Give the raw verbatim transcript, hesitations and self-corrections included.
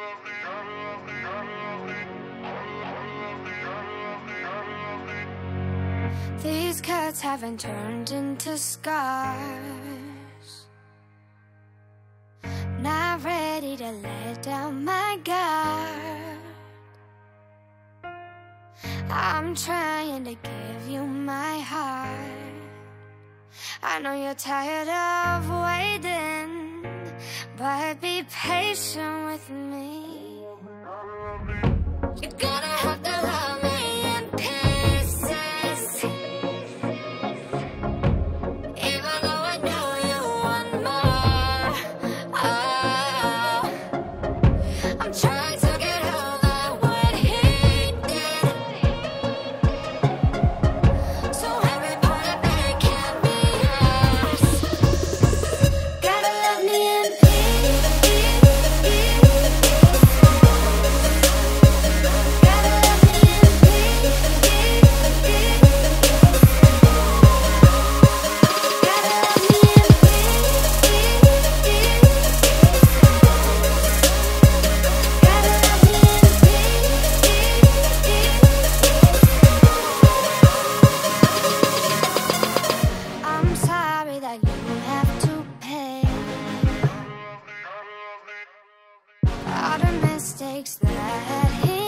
These cuts haven't turned into scars. Not ready to let down my guard. I'm trying to give you my heart. I know you're tired of waiting, but be patient with me. You're gonna have to love me in pieces, even though I know you want more. Oh, I'm trying to get over what he did, so every part of me can be yours. Gotta love me in pieces. Gotta love me in pieces. Gotta love me in I'm sorry that you have to pay all the mistakes that he